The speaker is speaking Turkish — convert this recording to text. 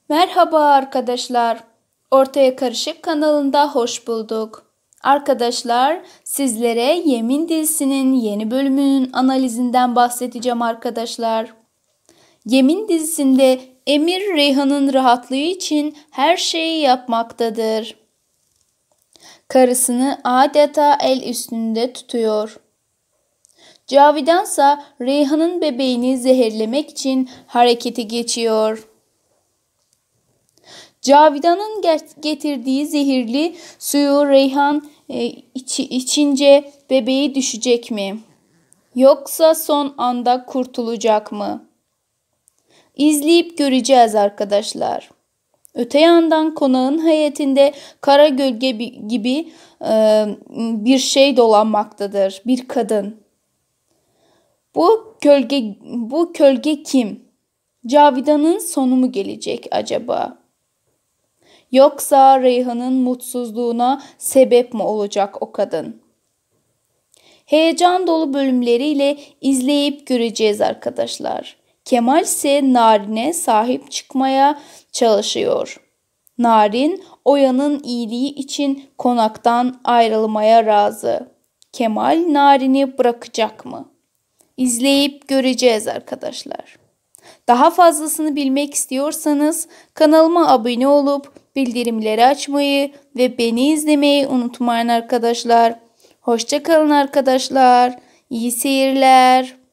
Merhaba arkadaşlar. Ortaya Karışık kanalında hoş bulduk. Arkadaşlar, sizlere Yemin dizisinin yeni bölümünün analizinden bahsedeceğim arkadaşlar. Yemin dizisinde Emir Reyhan'ın rahatlığı için her şeyi yapmaktadır. Karısını adeta el üstünde tutuyor. Cavidansa Reyhan'ın bebeğini zehirlemek için harekete geçiyor. Cavidan'ın getirdiği zehirli suyu Reyhan içince bebeği düşecek mi? Yoksa son anda kurtulacak mı? İzleyip göreceğiz arkadaşlar. Öte yandan konağın hayatında kara gölge gibi bir şey dolanmaktadır. Bir kadın. Bu gölge kim? Cavidan'ın sonu mu gelecek acaba? Yoksa Reyhan'ın mutsuzluğuna sebep mi olacak o kadın? Heyecan dolu bölümleriyle izleyip göreceğiz arkadaşlar. Kemal ise Narin'e sahip çıkmaya çalışıyor. Narin, Oya'nın iyiliği için konaktan ayrılmaya razı. Kemal Narin'i bırakacak mı? İzleyip göreceğiz arkadaşlar. Daha fazlasını bilmek istiyorsanız kanalıma abone olup bildirimleri açmayı ve beni izlemeyi unutmayın arkadaşlar. Hoşça kalın arkadaşlar. İyi seyirler.